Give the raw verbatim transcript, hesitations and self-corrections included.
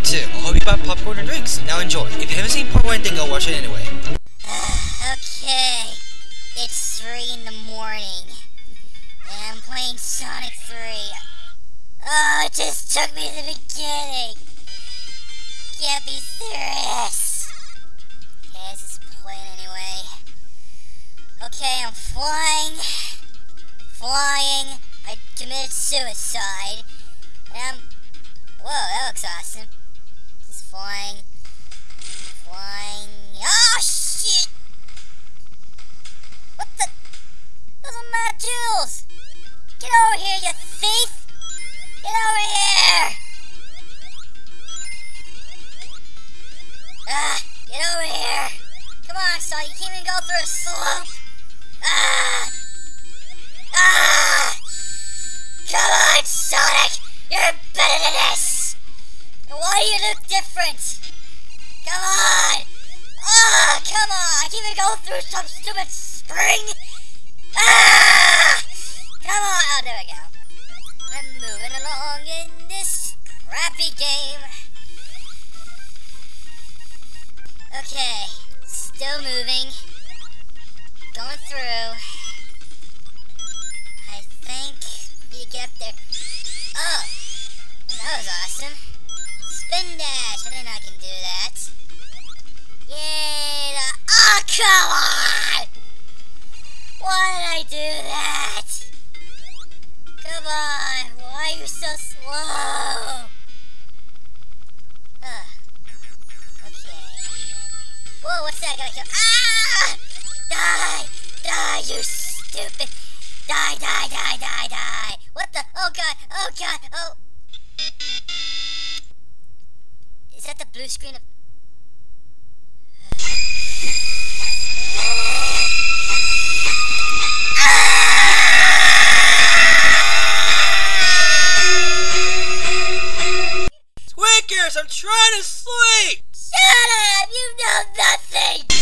two. I hope you bought popcorn and drinks. Now enjoy. If you haven't seen part one, then go watch it anyway. Okay, it's three in the morning, and I'm playing Sonic three. Oh, it just took me to the beginning. Can't be serious. Okay, let's just play it anyway. Okay, I'm flying. Flying. I committed suicide. And I'm... Whoa, that looks awesome. Just flying. Flying. Oh, shit! What the? Those are my jewels! Get over here, you thief! Get over here! Ah, get over here! Come on, son, you can't even go through a slope! Ah! Ah! Come on, Sonic! You're better than this! Why do you look different? Come on! Ah! Come on! I can't even go through some stupid spring! Ah! Come on! Oh, there we go. I'm moving along in this crappy game. Okay, still moving. Going through. I think we get up there. Oh! That was awesome. Spin dash! I think I can do that. Yay! The oh, come on! Why did I do that? Come on! Why are you so slow? Huh. Okay. Whoa, what's that? I gotta kill. Ah! Die! Die, you stupid! Die, die, die, die, die! What the? Oh god! Oh god! Oh! Is that the blue screen of... Squeakers, I'm trying to sleep! Shut up! You know nothing!